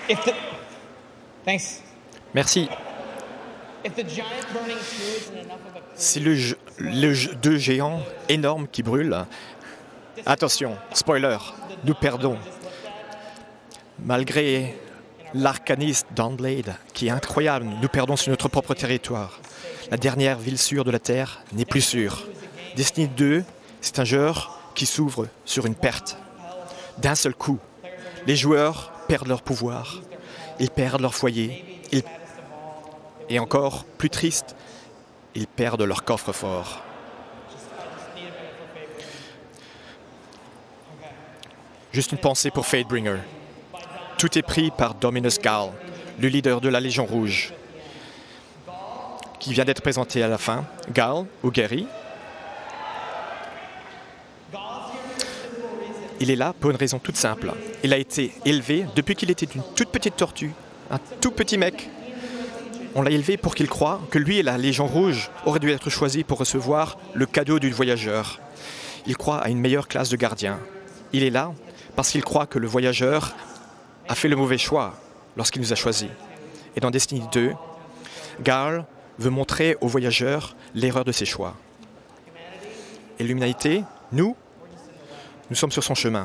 Merci. Si deux géants énormes qui brûlent, attention, spoiler, nous perdons. Malgré l'arcaniste Dawnblade, qui est incroyable, nous perdons sur notre propre territoire. La dernière ville sûre de la Terre n'est plus sûre. Destiny 2, c'est un jeu qui s'ouvre sur une perte. D'un seul coup, les joueurs perdent leur pouvoir, ils perdent leur foyer, et encore plus triste, ils perdent leur coffre-fort. Juste une pensée pour Fatebringer. Tout est pris par Dominus Gall, le leader de la Légion Rouge, qui vient d'être présenté à la fin. Gall, ou Gary, il est là pour une raison toute simple. Il a été élevé depuis qu'il était une toute petite tortue, un tout petit mec. On l'a élevé pour qu'il croie que lui et la Légion Rouge auraient dû être choisis pour recevoir le cadeau du voyageur. Il croit à une meilleure classe de gardiens. Il est là parce qu'il croit que le voyageur a fait le mauvais choix lorsqu'il nous a choisis. Et dans Destiny 2, Gall veut montrer aux voyageurs l'erreur de ses choix. Et l'humanité, nous sommes sur son chemin.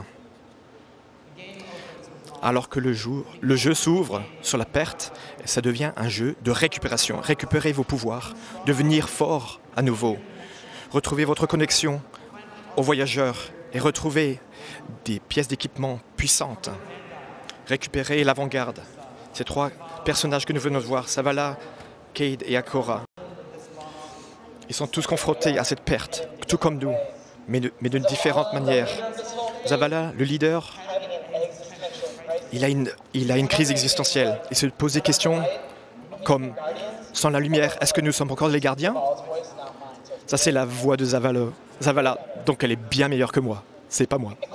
Alors que le jeu s'ouvre sur la perte, ça devient un jeu de récupération. Récupérez vos pouvoirs, devenir fort à nouveau. Retrouvez votre connexion aux voyageurs et retrouvez des pièces d'équipement puissantes. Récupérez l'avant-garde. Ces trois personnages que nous venons de voir, Zavala, Cayde et Ikora. Ils sont tous confrontés à cette perte, tout comme nous, mais de différentes manières. Zavala, le leader, il a une crise existentielle. Il se pose des questions comme « Sans la lumière, est-ce que nous sommes encore les gardiens ?» Ça, c'est la voix de Zavala, donc elle est bien meilleure que moi. C'est pas moi.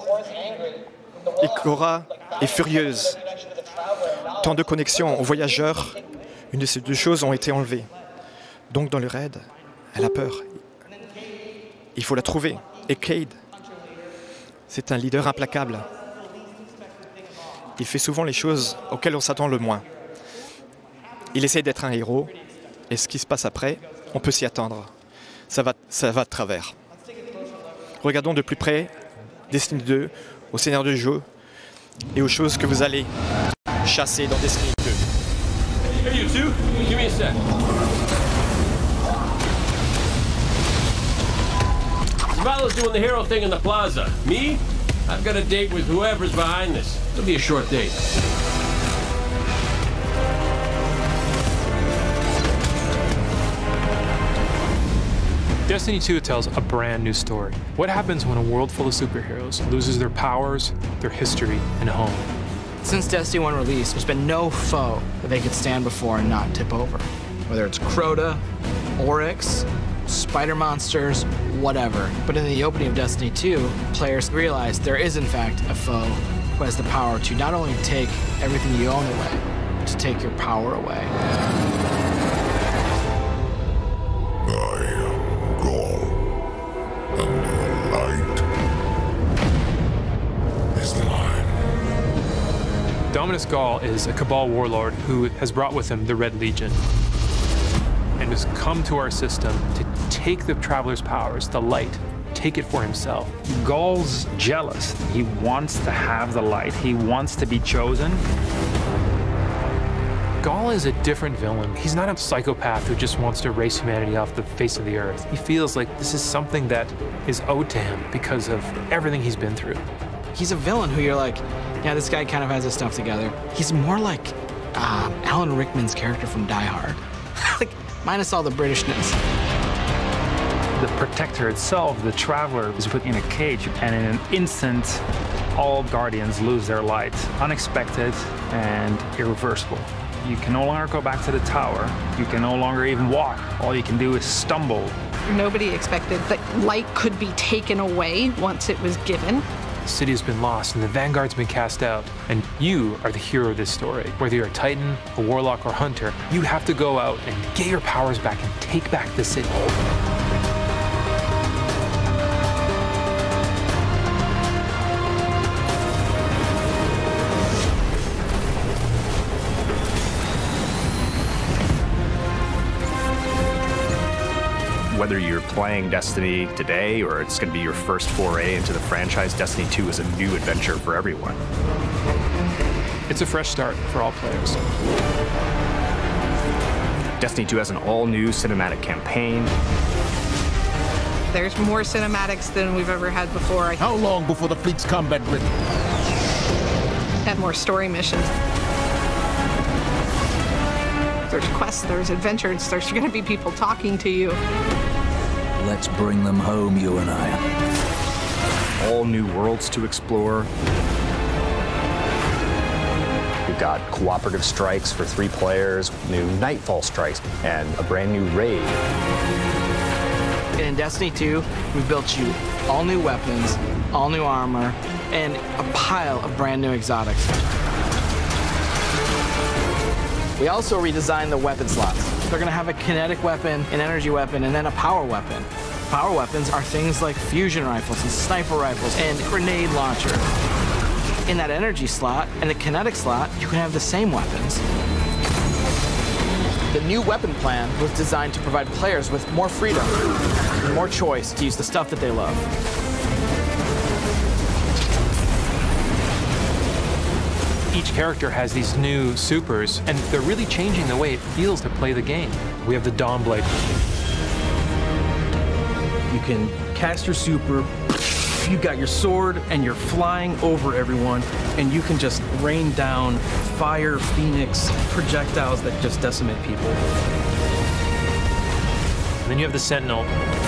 Ikora est furieuse. Tant de connexions aux voyageurs, une de ces deux choses ont été enlevées. Donc dans le raid, elle a peur. Il faut la trouver. Et Cayde, c'est un leader implacable. Il fait souvent les choses auxquelles on s'attend le moins. Il essaie d'être un héros, et ce qui se passe après, on peut s'y attendre. Ça va de travers. Regardons de plus près Destiny 2, au scénario du jeu, et aux choses que vous allez chasser dans Destiny 2. Hey, you two, give me a sec. Zavala's doing the hero thing in the plaza. Me? I've got a date with whoever's behind this. It'll be a short date. Destiny 2 tells a brand new story. What happens when a world full of superheroes loses their powers, their history, and home? Since Destiny 1 release, there's been no foe that they could stand before and not tip over. Whether it's Crota, Oryx, spider monsters, whatever. But in the opening of Destiny 2, players realize there is in fact a foe who has the power to not only take everything you own away, but to take your power away. Dominus Gall is a Cabal warlord who has brought with him the Red Legion and has come to our system to take the Traveler's powers, the light, take it for himself. Gall's jealous. He wants to have the light. He wants to be chosen. Gall is a different villain. He's not a psychopath who just wants to erase humanity off the face of the earth. He feels like this is something that is owed to him because of everything he's been through. He's a villain who you're like, yeah, this guy kind of has his stuff together. He's more like Alan Rickman's character from Die Hard. Like, minus all the Britishness. The Protector itself, the Traveler, is put in a cage, and in an instant, all Guardians lose their light. Unexpected and irreversible. You can no longer go back to the tower. You can no longer even walk. All you can do is stumble. Nobody expected that light could be taken away once it was given. The city has been lost and the Vanguard's been cast out. And you are the hero of this story. Whether you're a Titan, a Warlock, or Hunter, you have to go out and get your powers back and take back the city. Whether you're playing Destiny today or it's going to be your first foray into the franchise, Destiny 2 is a new adventure for everyone. It's a fresh start for all players. Destiny 2 has an all-new cinematic campaign. There's more cinematics than we've ever had before. How long before the fleet's combat ready? And more story missions. There's quests, there's adventures, there's going to be people talking to you. Let's bring them home, you and I. All new worlds to explore. We've got cooperative strikes for 3 players, new Nightfall strikes, and a brand new raid. And in Destiny 2, we built you all new weapons, all new armor, and a pile of brand new exotics. We also redesigned the weapon slots. They're gonna have a kinetic weapon, an energy weapon, and then a power weapon. Power weapons are things like fusion rifles and sniper rifles and grenade launcher. In that energy slot and the kinetic slot, you can have the same weapons. The new weapon plan was designed to provide players with more freedom and more choice to use the stuff that they love. Each character has these new supers, and they're really changing the way it feels to play the game. We have the Dawnblade. You can cast your super, you've got your sword, and you're flying over everyone, and you can just rain down fire, phoenix, projectiles that just decimate people. And then you have the Sentinel.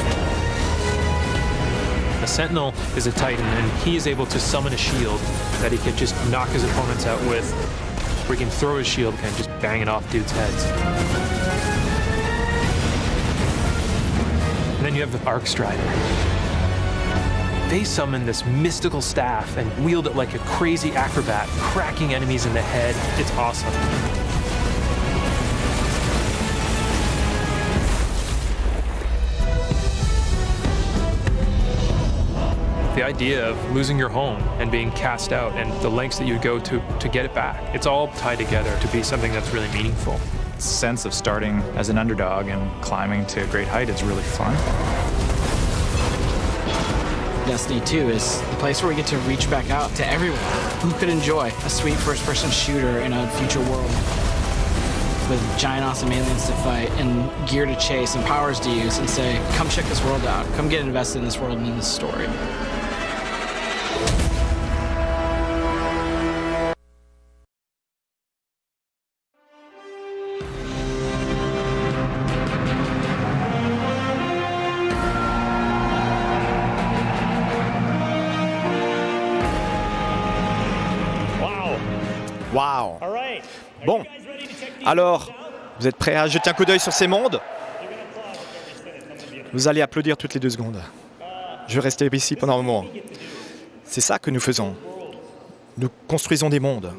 The Sentinel is a Titan, and he is able to summon a shield that he can just knock his opponents out with, or he can throw his shield and just bang it off dudes' heads. And then you have the Arc Strider. They summon this mystical staff and wield it like a crazy acrobat, cracking enemies in the head. It's awesome. The idea of losing your home and being cast out and the lengths that you go to get it back, it's all tied together to be something that's really meaningful. The sense of starting as an underdog and climbing to a great height is really fun. Destiny 2 is the place where we get to reach back out to everyone who could enjoy a sweet first-person shooter in a future world with giant awesome aliens to fight and gear to chase and powers to use and say, come check this world out, come get invested in this world and in this story. Waouh! Bon, alors, vous êtes prêts à jeter un coup d'œil sur ces mondes? Vous allez applaudir toutes les 2 secondes. Je vais rester ici pendant un moment. C'est ça que nous faisons. Nous construisons des mondes.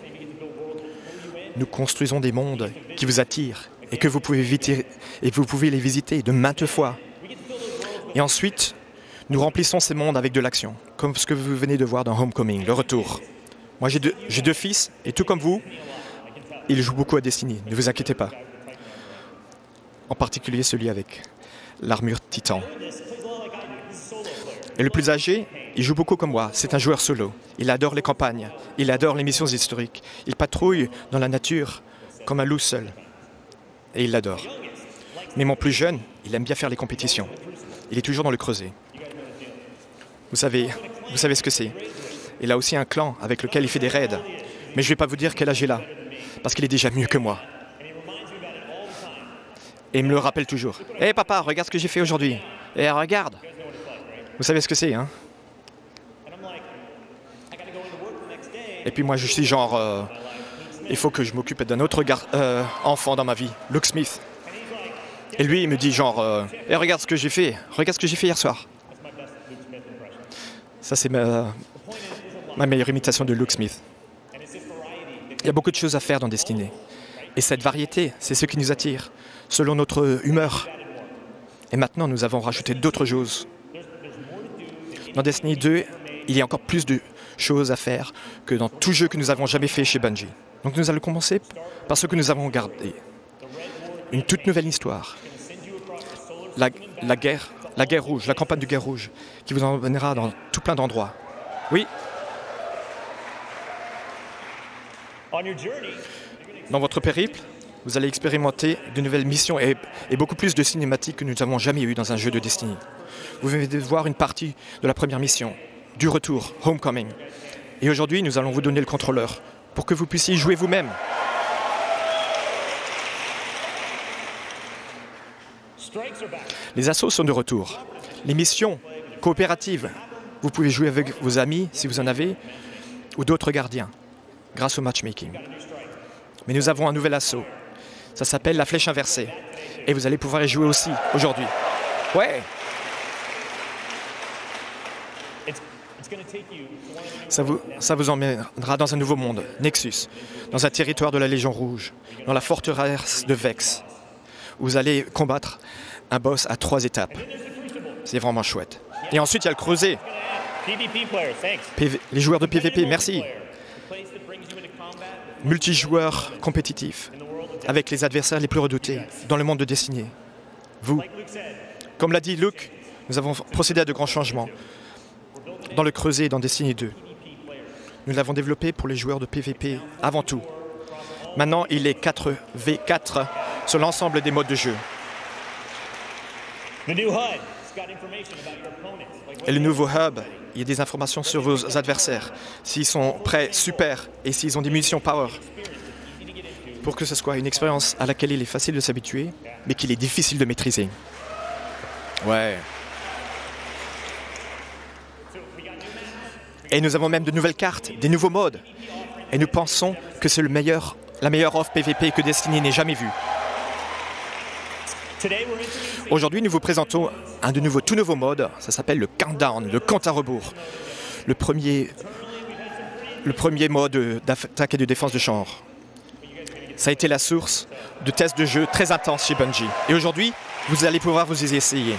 Nous construisons des mondes qui vous attirent et que vous pouvez les visiter de maintes fois. Et ensuite, nous remplissons ces mondes avec de l'action, comme ce que vous venez de voir dans Homecoming, le retour. Moi, j'ai deux fils, et tout comme vous, ils jouent beaucoup à Destiny, ne vous inquiétez pas. En particulier celui avec l'armure Titan. Et le plus âgé, il joue beaucoup comme moi, c'est un joueur solo. Il adore les campagnes, il adore les missions historiques. Il patrouille dans la nature comme un loup seul. Et il l'adore. Mais mon plus jeune, il aime bien faire les compétitions. Il est toujours dans le creuset. Vous savez ce que c'est. Il a aussi un clan avec lequel il fait des raids. Mais je ne vais pas vous dire quel âge il a, parce qu'il est déjà mieux que moi. Et il me le rappelle toujours. « Hé papa, regarde ce que j'ai fait aujourd'hui. Et regarde !» Vous savez ce que c'est, hein? Et puis moi je suis genre... il faut que je m'occupe d'un autre enfant dans ma vie, Luke Smith. Et lui il me dit genre... Hé regarde ce que j'ai fait. Regarde ce que j'ai fait hier soir. Ça c'est ma meilleure imitation de Luke Smith. Il y a beaucoup de choses à faire dans Destiny. Et cette variété, c'est ce qui nous attire, selon notre humeur. Et maintenant, nous avons rajouté d'autres choses. Dans Destiny 2, il y a encore plus de choses à faire que dans tout jeu que nous avons jamais fait chez Bungie. Donc nous allons commencer par ce que nous avons gardé. Une toute nouvelle histoire. la guerre rouge, la campagne de guerre rouge, qui vous emmènera dans tout plein d'endroits. Oui. Dans votre périple, vous allez expérimenter de nouvelles missions et beaucoup plus de cinématiques que nous n'avons jamais eues dans un jeu de Destiny. Vous venez de voir une partie de la première mission, du retour, Homecoming. Et aujourd'hui, nous allons vous donner le contrôleur pour que vous puissiez y jouer vous-même. Les assauts sont de retour. Les missions coopératives, vous pouvez jouer avec vos amis, si vous en avez, ou d'autres gardiens, grâce au matchmaking. Mais nous avons un nouvel assaut. Ça s'appelle la flèche inversée. Et vous allez pouvoir y jouer aussi, aujourd'hui. Ouais! Ça vous emmènera dans un nouveau monde, Nexus, dans un territoire de la Légion Rouge, dans la forteresse de Vex, où vous allez combattre un boss à 3 étapes. C'est vraiment chouette. Et ensuite, il y a le creuset. Les joueurs de PvP, merci. Multijoueur compétitif, avec les adversaires les plus redoutés dans le monde de Destiny. Vous, comme l'a dit Luke, nous avons procédé à de grands changements dans le creuset dans Destiny 2. Nous l'avons développé pour les joueurs de PvP avant tout. Maintenant, il est 4v4 sur l'ensemble des modes de jeu. Et le nouveau hub, il y a des informations sur vos adversaires, s'ils sont prêts, super, et s'ils ont des munitions power. Pour que ce soit une expérience à laquelle il est facile de s'habituer, mais qu'il est difficile de maîtriser. Ouais. Et nous avons même de nouvelles cartes, des nouveaux modes. Et nous pensons que c'est la meilleure offre PvP que Destiny n'ait jamais vue. Aujourd'hui, nous vous présentons un tout nouveau mode. Ça s'appelle le Countdown, le compte à rebours. Le premier mode d'attaque et de défense de genre. Ça a été la source de tests de jeu très intenses chez Bungie. Et aujourd'hui, vous allez pouvoir vous y essayer.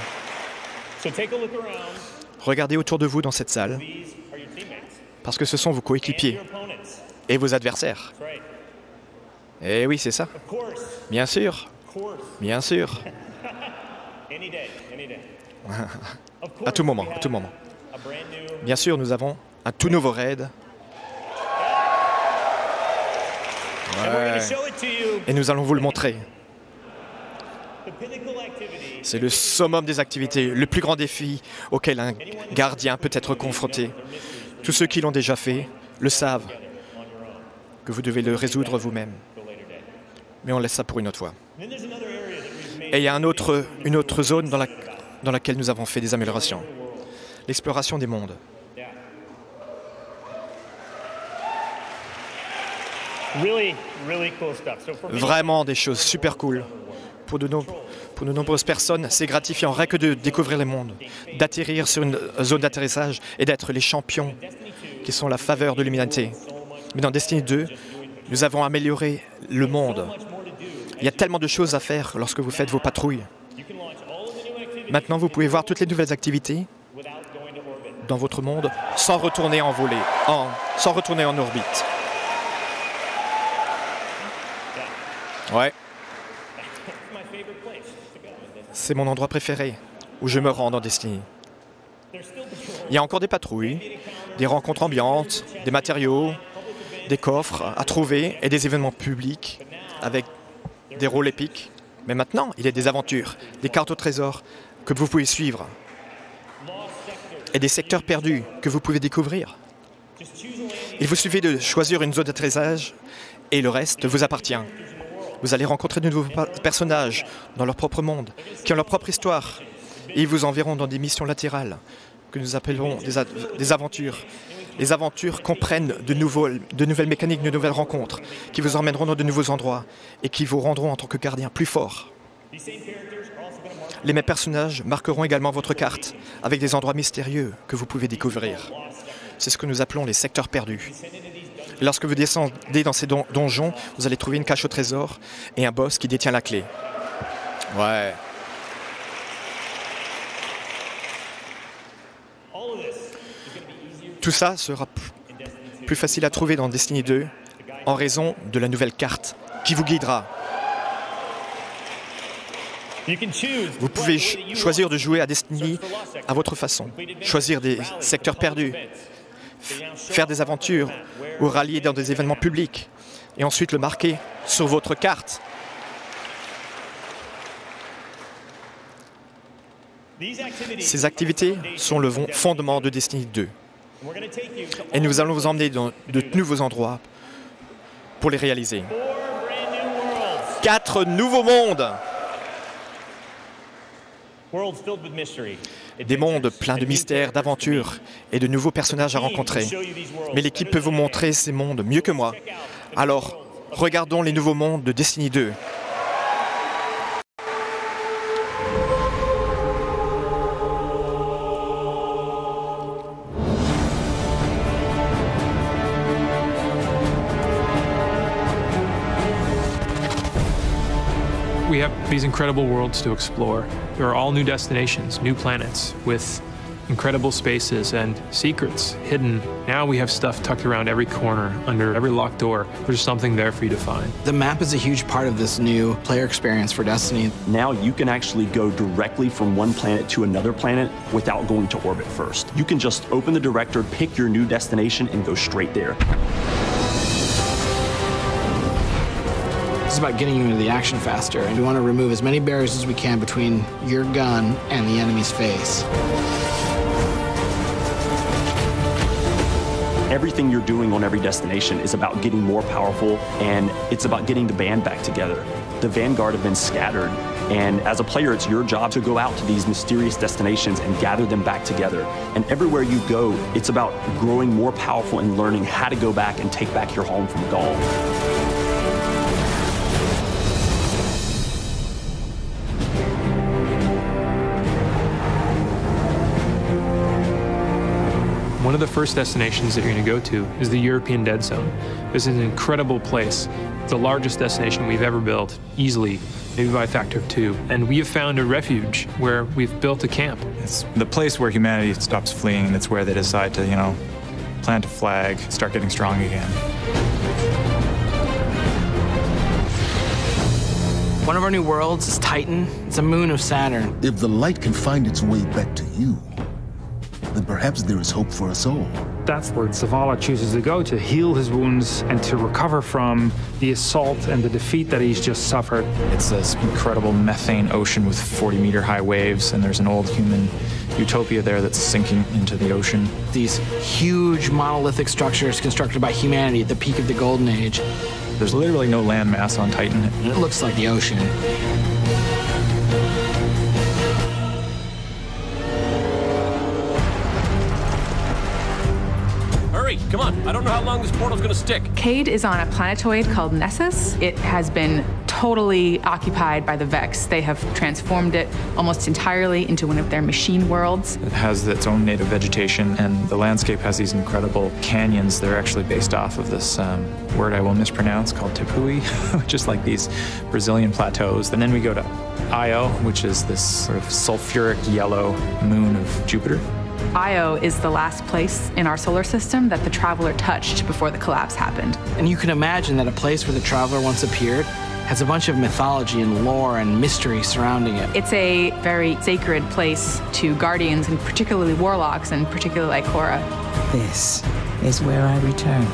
Regardez autour de vous dans cette salle, parce que ce sont vos coéquipiers et vos adversaires. Et oui, c'est ça. Bien sûr. Bien sûr. À tout moment, à tout moment. Bien sûr, nous avons un tout nouveau raid. Ouais. Et nous allons vous le montrer. C'est le summum des activités, le plus grand défi auquel un gardien peut être confronté. Tous ceux qui l'ont déjà fait le savent que vous devez le résoudre vous-même. Mais on laisse ça pour une autre fois. Et il y a une autre zone dans laquelle nous avons fait des améliorations. L'exploration des mondes. Vraiment des choses super cool. Pour de nombreuses personnes, c'est gratifiant rien que de découvrir les mondes, d'atterrir sur une zone d'atterrissage et d'être les champions qui sont la faveur de l'humanité. Mais dans Destiny 2, nous avons amélioré le monde. Il y a tellement de choses à faire lorsque vous faites vos patrouilles. Maintenant, vous pouvez voir toutes les nouvelles activités dans votre monde sans retourner en volée, sans retourner en orbite. Ouais. C'est mon endroit préféré, où je me rends dans Destiny. Il y a encore des patrouilles, des rencontres ambiantes, des matériaux, des coffres à trouver et des événements publics avec des rôles épiques. Mais maintenant, il y a des aventures, des cartes au trésor que vous pouvez suivre et des secteurs perdus que vous pouvez découvrir. Il vous suffit de choisir une zone d'atterrissage et le reste vous appartient. Vous allez rencontrer de nouveaux personnages dans leur propre monde, qui ont leur propre histoire. Et ils vous enverront dans des missions latérales, que nous appellerons des aventures. Les aventures comprennent de nouvelles mécaniques, de nouvelles rencontres, qui vous emmèneront dans de nouveaux endroits et qui vous rendront en tant que gardien plus fort. Les mêmes personnages marqueront également votre carte, avec des endroits mystérieux que vous pouvez découvrir. C'est ce que nous appelons les secteurs perdus. Lorsque vous descendez dans ces donjons, vous allez trouver une cache au trésor et un boss qui détient la clé. Ouais. Tout ça sera plus facile à trouver dans Destiny 2 en raison de la nouvelle carte qui vous guidera. Vous pouvez choisir de jouer à Destiny à votre façon, choisir des secteurs perdus, faire des aventures ou rallier dans des événements publics et ensuite le marquer sur votre carte. Ces activités sont le fondement de Destiny 2 et nous allons vous emmener dans de nouveaux endroits pour les réaliser. 4 nouveaux mondes! Des mondes pleins de mystères, d'aventures et de nouveaux personnages à rencontrer. Mais l'équipe peut vous montrer ces mondes mieux que moi. Alors, regardons les nouveaux mondes de Destiny 2. We have these incredible worlds to explore. There are all new destinations, new planets, with incredible spaces and secrets hidden. Now we have stuff tucked around every corner, under every locked door. There's something there for you to find. The map is a huge part of this new player experience for Destiny. Now you can actually go directly from one planet to another planet without going to orbit first. You can just open the director, pick your new destination, and go straight there. It's about getting you into the action faster, and we want to remove as many barriers as we can between your gun and the enemy's face. Everything you're doing on every destination is about getting more powerful, and it's about getting the band back together. The Vanguard have been scattered, and as a player, it's your job to go out to these mysterious destinations and gather them back together. And everywhere you go, it's about growing more powerful and learning how to go back and take back your home from Gaul. One of the first destinations that you're going to go to is the European Dead Zone. This is an incredible place. It's the largest destination we've ever built, easily, maybe by a factor of 2. And we have found a refuge where we've built a camp. It's the place where humanity stops fleeing, and it's where they decide to, plant a flag, start getting strong again. One of our new worlds is Titan. It's a moon of Saturn. If the light can find its way back to you, then perhaps there is hope for us all. That's where Zavala chooses to go to heal his wounds and to recover from the assault and the defeat that he's just suffered. It's this incredible methane ocean with 40-meter high waves, and there's an old human utopia there that's sinking into the ocean. These huge monolithic structures constructed by humanity at the peak of the Golden Age. There's literally no land mass on Titan. It looks like the ocean. Come on, I don't know how long this portal's gonna stick. Cade is on a planetoid called Nessus. It has been totally occupied by the Vex. They have transformed it almost entirely into one of their machine worlds. It has its own native vegetation, and the landscape has these incredible canyons. They're actually based off of this word I will mispronounce called Tepui, which is like these Brazilian plateaus. And then we go to Io, which is this sort of sulfuric yellow moon of Jupiter. Io is the last place in our solar system that the Traveler touched before the collapse happened. And you can imagine that a place where the Traveler once appeared has a bunch of mythology and lore and mystery surrounding it. It's a very sacred place to Guardians, and particularly Warlocks, and particularly Ikora. This is where I return.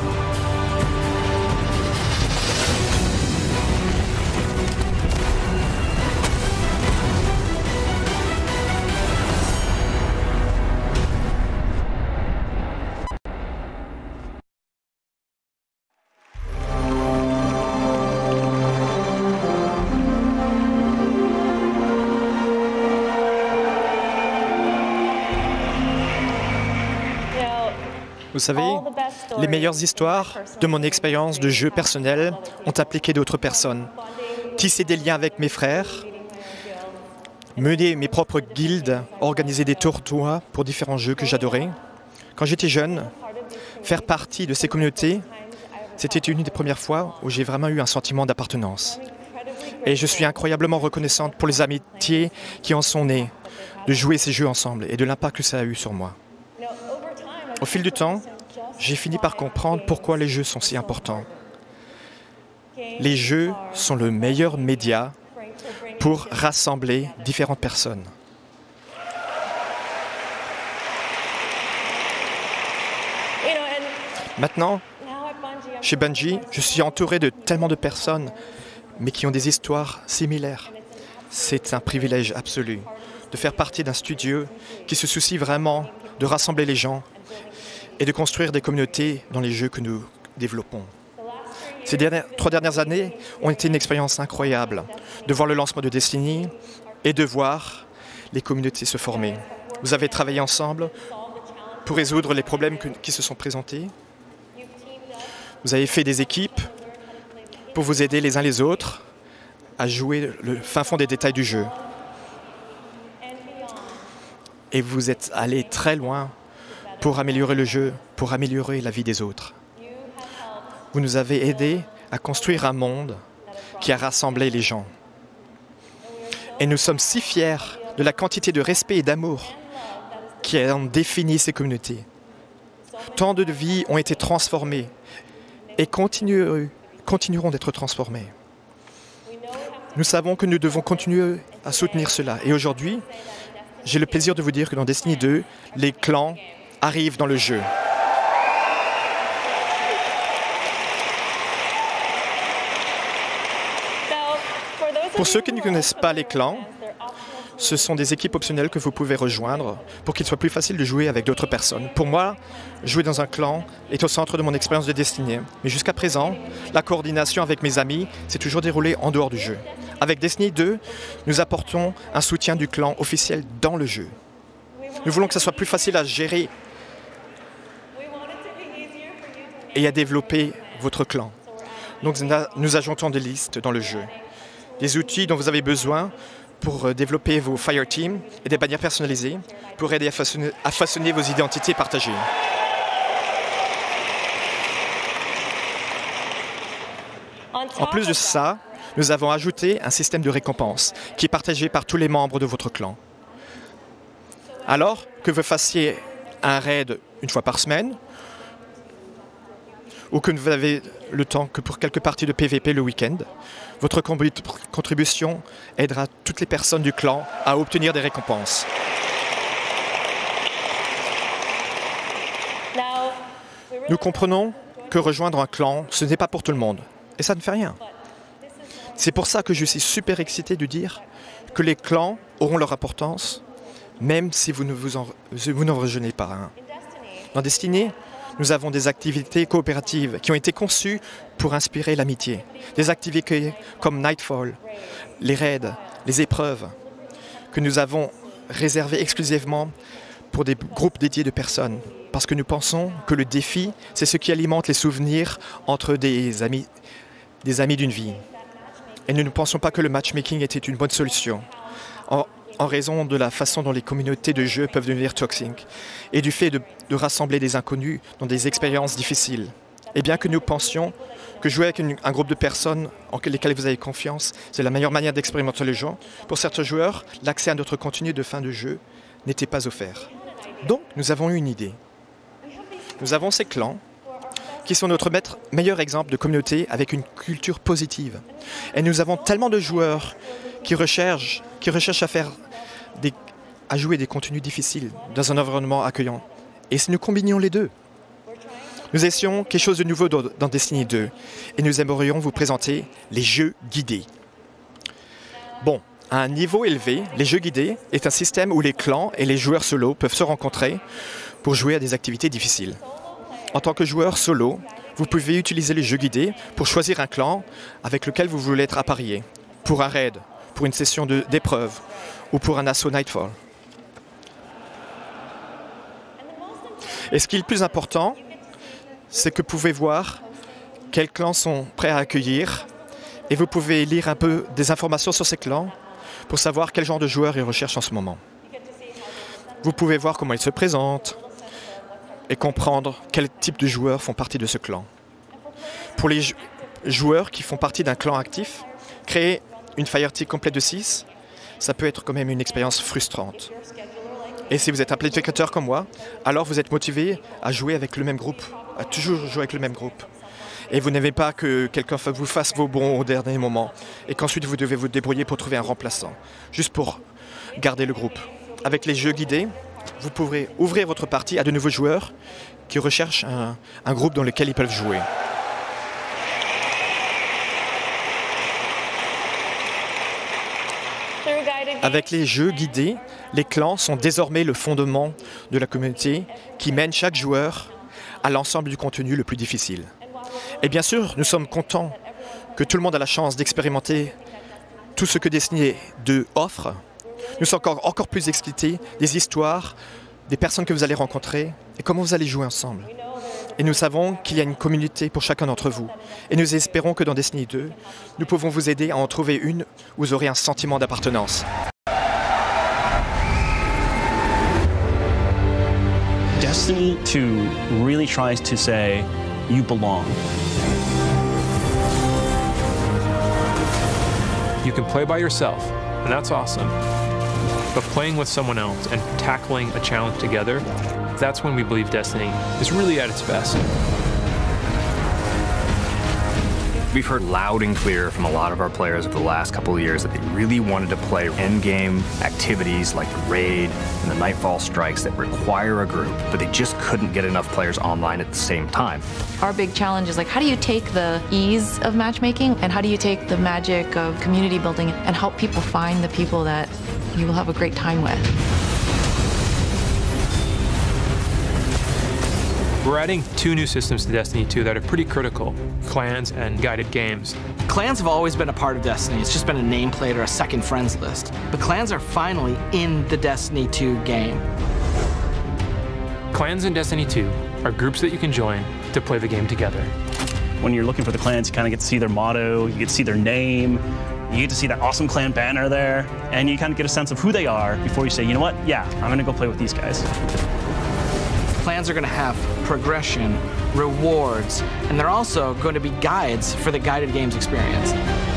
Vous savez, les meilleures histoires de mon expérience de jeu personnel ont impliqué d'autres personnes. Tisser des liens avec mes frères, mener mes propres guildes, organiser des tournois pour différents jeux que j'adorais. Quand j'étais jeune, faire partie de ces communautés, c'était une des premières fois où j'ai vraiment eu un sentiment d'appartenance. Et je suis incroyablement reconnaissante pour les amitiés qui en sont nées, de jouer ces jeux ensemble et de l'impact que ça a eu sur moi. Au fil du temps, j'ai fini par comprendre pourquoi les jeux sont si importants. Les jeux sont le meilleur média pour rassembler différentes personnes. Maintenant, chez Bungie, je suis entouré de tellement de personnes, mais qui ont des histoires similaires. C'est un privilège absolu de faire partie d'un studio qui se soucie vraiment de rassembler les gens et de construire des communautés dans les jeux que nous développons. Ces 3 dernières années ont été une expérience incroyable, de voir le lancement de Destiny et de voir les communautés se former. Vous avez travaillé ensemble pour résoudre les problèmes qui se sont présentés. Vous avez fait des équipes pour vous aider les uns les autres à jouer le fin fond des détails du jeu. Et vous êtes allés très loin pour améliorer le jeu, pour améliorer la vie des autres. Vous nous avez aidés à construire un monde qui a rassemblé les gens. Et nous sommes si fiers de la quantité de respect et d'amour qui ont défini ces communautés. Tant de vies ont été transformées et continueront d'être transformées. Nous savons que nous devons continuer à soutenir cela. Et aujourd'hui, j'ai le plaisir de vous dire que dans Destiny 2, les clans arrivent dans le jeu. Pour ceux qui ne connaissent pas les clans, ce sont des équipes optionnelles que vous pouvez rejoindre pour qu'il soit plus facile de jouer avec d'autres personnes. Pour moi, jouer dans un clan est au centre de mon expérience de Destiny. Mais jusqu'à présent, la coordination avec mes amis s'est toujours déroulée en dehors du jeu. Avec Destiny 2, nous apportons un soutien du clan officiel dans le jeu. Nous voulons que ça soit plus facile à gérer et à développer votre clan. Donc nous ajoutons des listes dans le jeu. Des outils dont vous avez besoin pour développer vos Fireteam et des bannières personnalisées pour aider à façonner vos identités partagées. En plus de ça, nous avons ajouté un système de récompense qui est partagé par tous les membres de votre clan. Alors que vous fassiez un raid une fois par semaine, ou que vous avez le temps que pour quelques parties de PVP le week-end, votre contribution aidera toutes les personnes du clan à obtenir des récompenses. Nous comprenons que rejoindre un clan, ce n'est pas pour tout le monde, et ça ne fait rien. C'est pour ça que je suis super excité de dire que les clans auront leur importance, même si vous n'en rejoignez pas un. Dans Destiny, nous avons des activités coopératives qui ont été conçues pour inspirer l'amitié. Des activités comme Nightfall, les raids, les épreuves, que nous avons réservées exclusivement pour des groupes dédiés de personnes. Parce que nous pensons que le défi, c'est ce qui alimente les souvenirs entre des amis d'une vie. Et nous ne pensons pas que le matchmaking était une bonne solution. En raison de la façon dont les communautés de jeu peuvent devenir toxiques et du fait de rassembler des inconnus dans des expériences difficiles. Et bien que nous pensions que jouer avec un groupe de personnes en lesquelles vous avez confiance, c'est la meilleure manière d'expérimenter le jeu, pour certains joueurs, l'accès à notre contenu de fin de jeu n'était pas offert. Donc, nous avons eu une idée. Nous avons ces clans qui sont notre meilleur exemple de communauté avec une culture positive. Et nous avons tellement de joueurs qui recherchent à jouer des contenus difficiles dans un environnement accueillant. Et si nous combinions les deux, nous essayons quelque chose de nouveau dans Destiny 2 et nous aimerions vous présenter les jeux guidés. Bon, à un niveau élevé, les jeux guidés est un système où les clans et les joueurs solo peuvent se rencontrer pour jouer à des activités difficiles. En tant que joueur solo, vous pouvez utiliser les jeux guidés pour choisir un clan avec lequel vous voulez être apparié, pour un raid, pour une session d'épreuve ou pour un assaut Nightfall. Et ce qui est le plus important, c'est que vous pouvez voir quels clans sont prêts à accueillir et vous pouvez lire un peu des informations sur ces clans pour savoir quel genre de joueurs ils recherchent en ce moment. Vous pouvez voir comment ils se présentent et comprendre quel type de joueurs font partie de ce clan. Pour les joueurs qui font partie d'un clan actif, créer une Fireteam complète de 6, ça peut être quand même une expérience frustrante. Et si vous êtes un planificateur comme moi, alors vous êtes motivé à jouer avec le même groupe, à toujours jouer avec le même groupe. Et vous n'aimez pas que quelqu'un vous fasse vos bons au dernier moment et qu'ensuite vous devez vous débrouiller pour trouver un remplaçant, juste pour garder le groupe. Avec les jeux guidés, vous pourrez ouvrir votre partie à de nouveaux joueurs qui recherchent un groupe dans lequel ils peuvent jouer. Avec les jeux guidés, les clans sont désormais le fondement de la communauté qui mène chaque joueur à l'ensemble du contenu le plus difficile. Et bien sûr, nous sommes contents que tout le monde a la chance d'expérimenter tout ce que Destiny 2 offre. Nous sommes encore plus excités des histoires, des personnes que vous allez rencontrer et comment vous allez jouer ensemble. Et nous savons qu'il y a une communauté pour chacun d'entre vous. Et nous espérons que dans Destiny 2, nous pouvons vous aider à en trouver une où vous aurez un sentiment d'appartenance. Destiny 2 really tries to say, you belong. You can play by yourself, and that's awesome. But playing with someone else and tackling a challenge together, that's when we believe Destiny is really at its best. We've heard loud and clear from a lot of our players over the last couple of years that they really wanted to play endgame activities like the Raid and the Nightfall Strikes that require a group, but they just couldn't get enough players online at the same time. Our big challenge is like, how do you take the ease of matchmaking and how do you take the magic of community building and help people find the people that you will have a great time with? We're adding 2 new systems to Destiny 2 that are pretty critical, clans and guided games. Clans have always been a part of Destiny. It's just been a nameplate or a second friends list. But clans are finally in the Destiny 2 game. Clans in Destiny 2 are groups that you can join to play the game together. When you're looking for the clans, you kind of get to see their motto, you get to see their name, you get to see that awesome clan banner there, and you kind of get a sense of who they are before you say, you know what, yeah, I'm gonna go play with these guys. Clans are going to have progression, rewards, and they're also going to be guides for the guided games experience.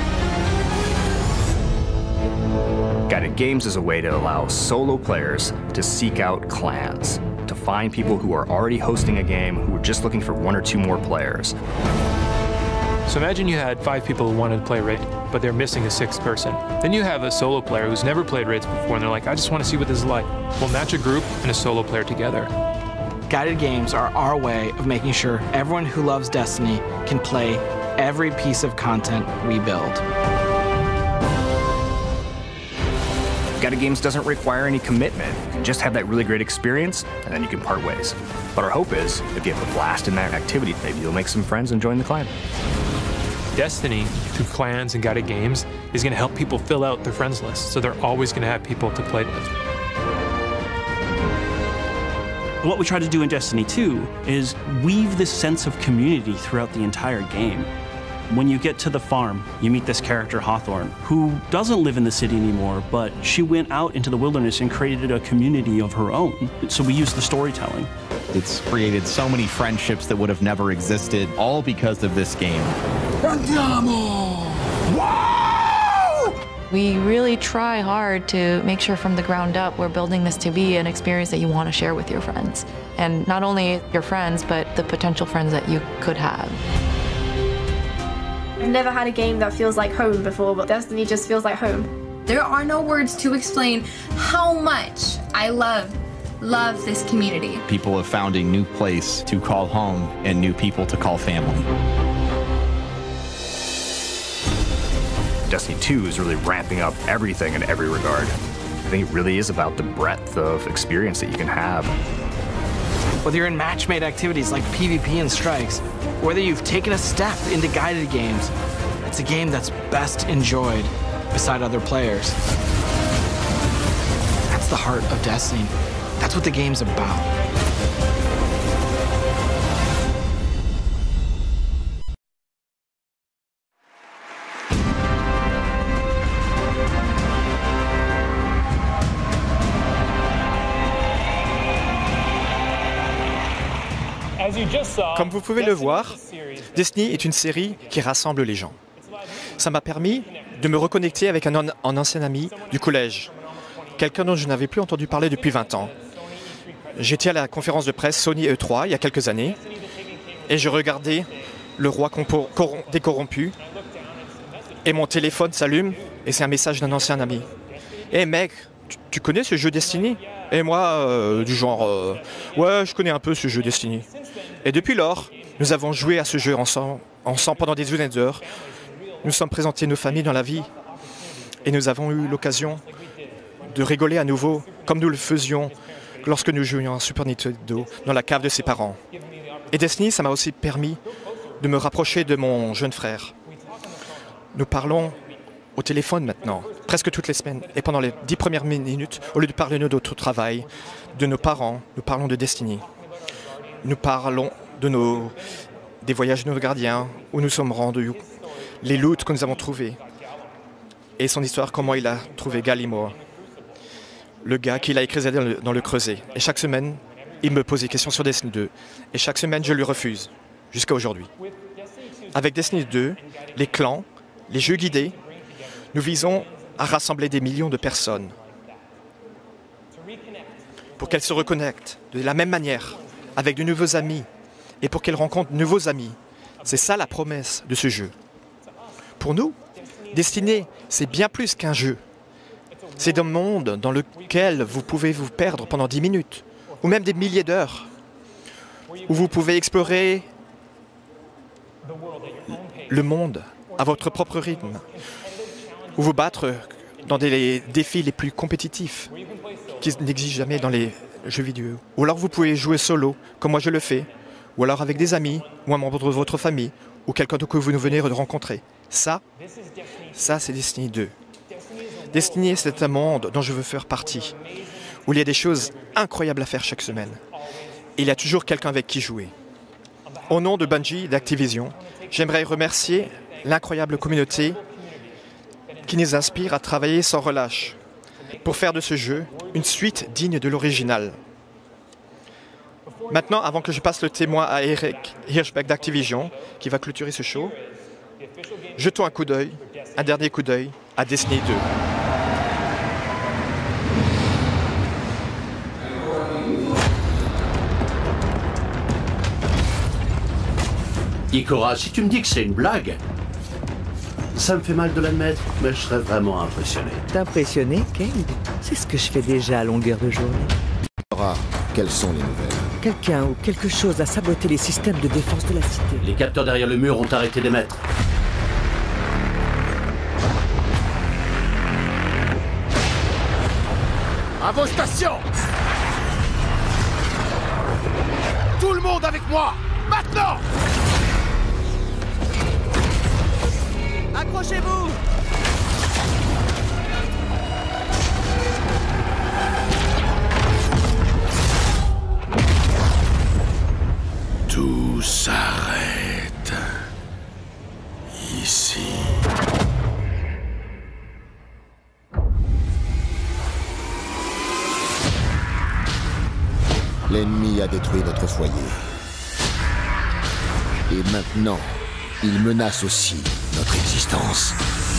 Guided Games is a way to allow solo players to seek out clans, to find people who are already hosting a game who are just looking for 1 or 2 more players. So imagine you had 5 people who wanted to play Raid, but they're missing a 6th person. Then you have a solo player who's never played Raids before, and they're like, I just want to see what this is like. We'll match a group and a solo player together. Guided games are our way of making sure everyone who loves Destiny can play every piece of content we build. Guided Games doesn't require any commitment. You can just have that really great experience, and then you can part ways. But our hope is, if you have a blast in that activity, maybe you'll make some friends and join the clan. Destiny, through clans and guided games, is going to help people fill out their friends list, so they're always going to have people to play with. What we try to do in Destiny 2 is weave this sense of community throughout the entire game. When you get to the farm, you meet this character, Hawthorne, who doesn't live in the city anymore, but she went out into the wilderness and created a community of her own. So we use the storytelling. It's created so many friendships that would have never existed, all because of this game. Andiamo! We really try hard to make sure from the ground up we're building this to be an experience that you want to share with your friends. And not only your friends, but the potential friends that you could have. I've never had a game that feels like home before, but Destiny just feels like home. There are no words to explain how much I love this community. People have found a new place to call home and new people to call family. Destiny 2 is really ramping up everything in every regard. I think it really is about the breadth of experience that you can have. Whether you're in match-made activities like PvP and Strikes, whether you've taken a step into guided games, it's a game that's best enjoyed beside other players. That's the heart of Destiny. That's what the game's about. Comme vous pouvez le voir, Destiny est une série qui rassemble les gens. Ça m'a permis de me reconnecter avec un ancien ami du collège, quelqu'un dont je n'avais plus entendu parler depuis 20 ans. J'étais à la conférence de presse Sony E3 il y a quelques années et je regardais le roi décorrompu, et mon téléphone s'allume, et c'est un message d'un ancien ami. « Hé mec, tu connais ce jeu Destiny ?» Et moi, du genre, ouais, je connais un peu ce jeu Destiny. Et depuis lors, nous avons joué à ce jeu ensemble pendant des heures. Nous sommes présentés nos familles dans la vie. Et nous avons eu l'occasion de rigoler à nouveau, comme nous le faisions lorsque nous jouions à Super Nintendo dans la cave de ses parents. Et Destiny, ça m'a aussi permis de me rapprocher de mon jeune frère. Nous parlons au téléphone maintenant, presque toutes les semaines. Et pendant les 10 premières minutes, au lieu de parler de notre travail, de nos parents, nous parlons de Destiny. Nous parlons des voyages de nos gardiens, où nous sommes rendus, les loots que nous avons trouvés. Et son histoire, comment il a trouvé Gallimore, le gars qui l'a écrasé dans le creuset. Et chaque semaine, il me pose des questions sur Destiny 2. Et chaque semaine, je lui refuse, jusqu'à aujourd'hui. Avec Destiny 2, les clans, les jeux guidés, nous visons à rassembler des millions de personnes pour qu'elles se reconnectent de la même manière, avec de nouveaux amis, et pour qu'elles rencontrent de nouveaux amis. C'est ça la promesse de ce jeu. Pour nous, Destiny, c'est bien plus qu'un jeu. C'est un monde dans lequel vous pouvez vous perdre pendant 10 minutes, ou même des milliers d'heures, où vous pouvez explorer le monde à votre propre rythme, ou vous battre dans des défis les plus compétitifs qui n'existent jamais dans les jeux vidéo. Ou alors vous pouvez jouer solo, comme moi je le fais, ou alors avec des amis, ou un membre de votre famille, ou quelqu'un que vous venez de rencontrer. Ça c'est Destiny 2. Destiny, c'est un monde dont je veux faire partie, où il y a des choses incroyables à faire chaque semaine. Et il y a toujours quelqu'un avec qui jouer. Au nom de Bungie et d'Activision, j'aimerais remercier l'incroyable communauté qui nous inspire à travailler sans relâche pour faire de ce jeu une suite digne de l'original. Maintenant, avant que je passe le témoin à Eric Hirschbeck d'Activision, qui va clôturer ce show, jetons un dernier coup d'œil à Destiny 2. Ikora, si tu me dis que c'est une blague, ça me fait mal de l'admettre, mais je serais vraiment impressionné. T'impressionner, Cade? C'est ce que je fais déjà à longueur de journée. Quelles sont les nouvelles? Quelqu'un ou quelque chose a saboté les systèmes de défense de la cité. Les capteurs derrière le mur ont arrêté d'émettre. À vos stations! Tout le monde avec moi! Maintenant! Accrochez-vous! Tout s'arrête ici. L'ennemi a détruit notre foyer. Et maintenant, il menace aussi notre existence.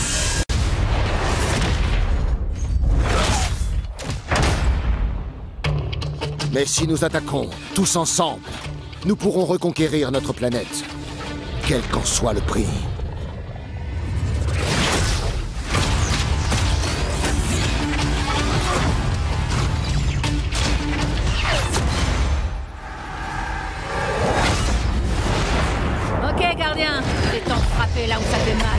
Mais si nous attaquons tous ensemble, nous pourrons reconquérir notre planète, quel qu'en soit le prix. Ok, gardien, il est temps de frapper là où ça fait mal.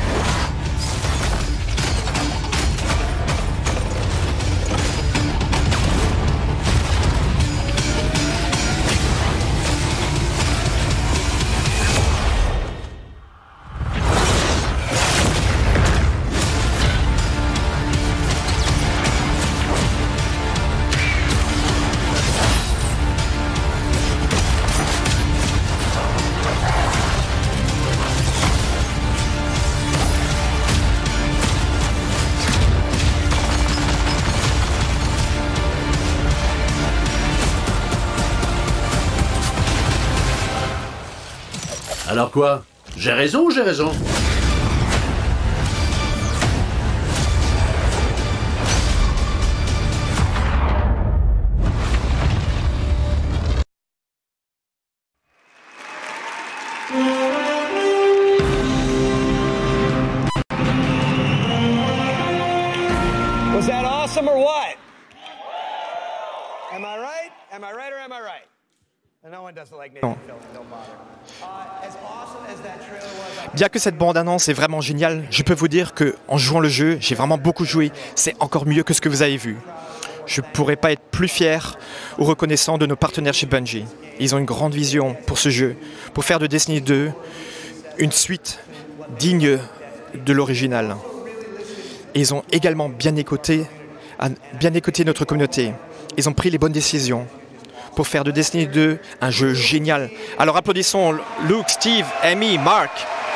Alors quoi? J'ai raison ou j'ai raison? Am I right? Am I right or am I right? No one doesn't like Nathan Fillion, don't bother. As awesome as that trailer was, Bien que cette bande-annonce est vraiment géniale, je peux vous dire qu'en jouant le jeu, j'ai vraiment beaucoup joué. C'est encore mieux que ce que vous avez vu. Je ne pourrais pas être plus fier ou reconnaissant de nos partenaires chez Bungie. Ils ont une grande vision pour ce jeu, pour faire de Destiny 2 une suite digne de l'original. Et ils ont également bien écouté notre communauté. Ils ont pris les bonnes décisions pour faire de Destiny 2 un jeu génial. Alors applaudissons Luke, Steve, Amy, Mark.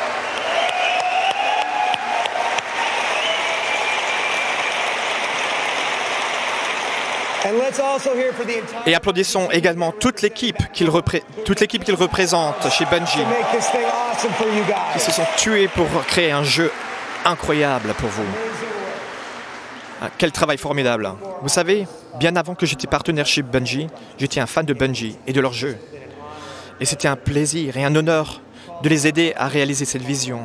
Et applaudissons également toute l'équipe qu'ils représentent chez Bungie, qui se sont tués pour créer un jeu incroyable pour vous. Quel travail formidable. Vous savez, bien avant que j'étais partenaire chez Bungie, j'étais un fan de Bungie et de leur jeu. Et c'était un plaisir et un honneur de les aider à réaliser cette vision.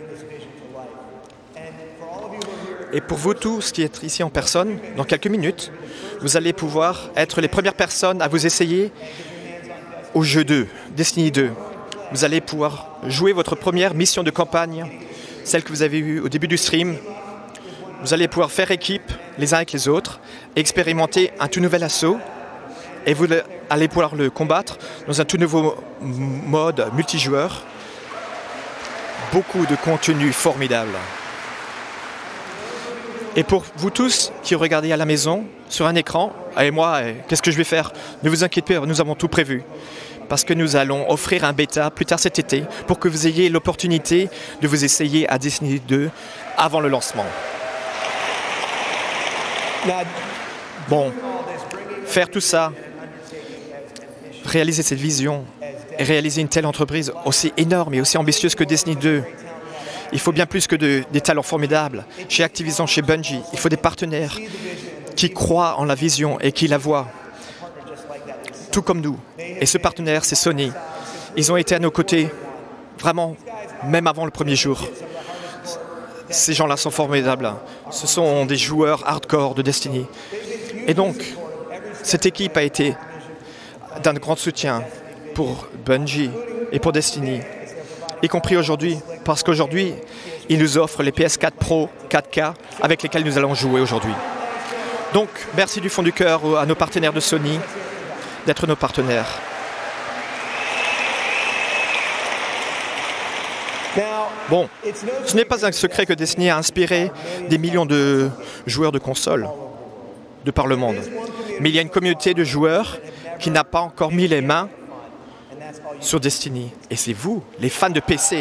Et pour vous tous qui êtes ici en personne, dans quelques minutes, vous allez pouvoir être les premières personnes à vous essayer au jeu 2, Destiny 2. Vous allez pouvoir jouer votre première mission de campagne, celle que vous avez eue au début du stream. Vous allez pouvoir faire équipe les uns avec les autres, expérimenter un tout nouvel assaut, et vous allez pouvoir le combattre dans un tout nouveau mode multijoueur. Beaucoup de contenu formidable. Et pour vous tous qui regardez à la maison, sur un écran, et moi, qu'est-ce que je vais faire? Ne vous inquiétez pas, nous avons tout prévu. Parce que nous allons offrir un bêta plus tard cet été pour que vous ayez l'opportunité de vous essayer à Destiny 2 avant le lancement. Bon, faire tout ça, réaliser cette vision et réaliser une telle entreprise aussi énorme et aussi ambitieuse que Destiny 2, il faut bien plus que des talents formidables. Chez Activision, chez Bungie, il faut des partenaires qui croient en la vision et qui la voient, tout comme nous. Et ce partenaire, c'est Sony. Ils ont été à nos côtés, vraiment, même avant le premier jour. Ces gens-là sont formidables. Ce sont des joueurs hardcore de Destiny. Et donc, cette équipe a été d'un grand soutien pour Bungie et pour Destiny, y compris aujourd'hui, parce qu'aujourd'hui, ils nous offrent les PS4 Pro 4K avec lesquels nous allons jouer aujourd'hui. Donc, merci du fond du cœur à nos partenaires de Sony d'être nos partenaires. Bon, ce n'est pas un secret que Destiny a inspiré des millions de joueurs de consoles de par le monde. Mais il y a une communauté de joueurs qui n'a pas encore mis les mains sur Destiny. Et c'est vous, les fans de PC.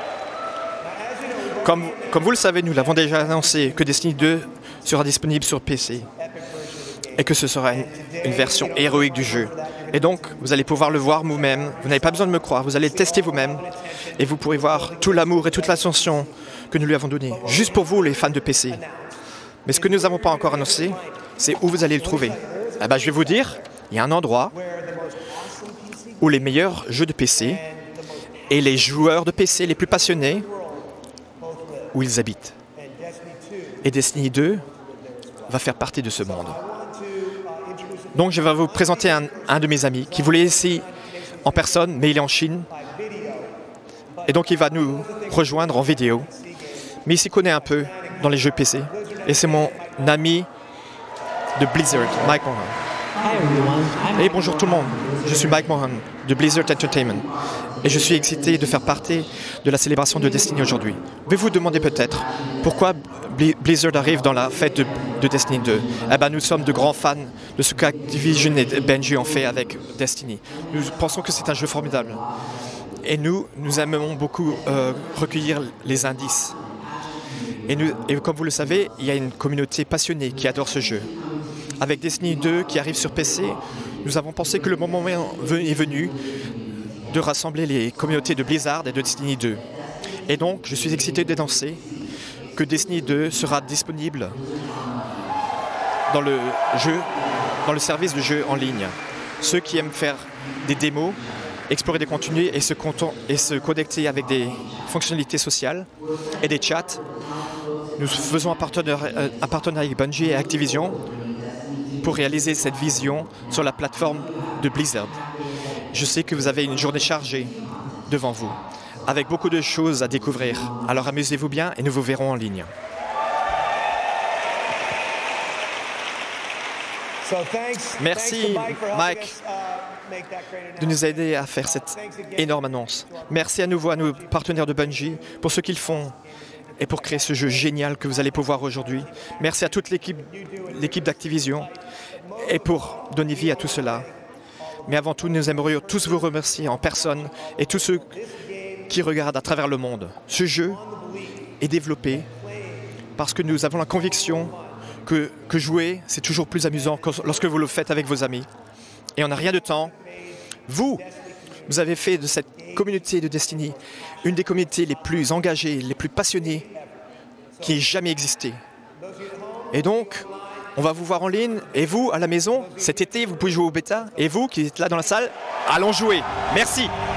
Comme vous le savez, nous l'avons déjà annoncé que Destiny 2 sera disponible sur PC. Et que ce sera une version héroïque du jeu. Et donc, vous allez pouvoir le voir vous-même. Vous n'avez pas besoin de me croire, vous allez le tester vous-même. Et vous pourrez voir tout l'amour et toute l'attention que nous lui avons donné. Juste pour vous, les fans de PC. Mais ce que nous n'avons pas encore annoncé, c'est où vous allez le trouver. Eh ben, je vais vous dire, il y a un endroit où les meilleurs jeux de PC et les joueurs de PC les plus passionnés, où ils habitent. Et Destiny 2 va faire partie de ce monde. Donc je vais vous présenter un de mes amis qui voulait essayer en personne, mais il est en Chine. Et donc il va nous rejoindre en vidéo. Mais il s'y connaît un peu dans les jeux PC. Et c'est mon ami de Blizzard, Mike Mohan. Et bonjour tout le monde, je suis Mike Mohan de Blizzard Entertainment. Et je suis excité de faire partie de la célébration de Destiny aujourd'hui. Vous vous demandez peut-être pourquoi Blizzard arrive dans la fête de Destiny 2. Eh ben, nous sommes de grands fans de ce qu'Activision et Bungie ont fait avec Destiny. Nous pensons que c'est un jeu formidable. Et nous aimons beaucoup recueillir les indices. Et comme vous le savez, il y a une communauté passionnée qui adore ce jeu. Avec Destiny 2 qui arrive sur PC, nous avons pensé que le moment est venu de rassembler les communautés de Blizzard et de Destiny 2. Et donc, je suis excité d'annoncer que Destiny 2 sera disponible dans le service de jeu en ligne. Ceux qui aiment faire des démos, explorer des contenus et se connecter avec des fonctionnalités sociales et des chats. Nous faisons un partenariat avec Bungie et Activision pour réaliser cette vision sur la plateforme de Blizzard. Je sais que vous avez une journée chargée devant vous, avec beaucoup de choses à découvrir. Alors amusez-vous bien et nous vous verrons en ligne. Merci, Mike, de nous aider à faire cette énorme annonce. Merci à nouveau à nos partenaires de Bungie pour ce qu'ils font et pour créer ce jeu génial que vous allez pouvoir aujourd'hui. Merci à toute l'équipe d'Activision et pour donner vie à tout cela. Mais avant tout, nous aimerions tous vous remercier en personne et tous ceux qui regardent à travers le monde. Ce jeu est développé parce que nous avons la conviction que jouer, c'est toujours plus amusant lorsque vous le faites avec vos amis. Et on n'a rien de temps. Vous avez fait de cette communauté de Destiny une des communautés les plus engagées, les plus passionnées qui ait jamais existé. Et donc, on va vous voir en ligne. Et vous, à la maison, cet été, vous pouvez jouer au bêta. Et vous, qui êtes là dans la salle, allons jouer. Merci.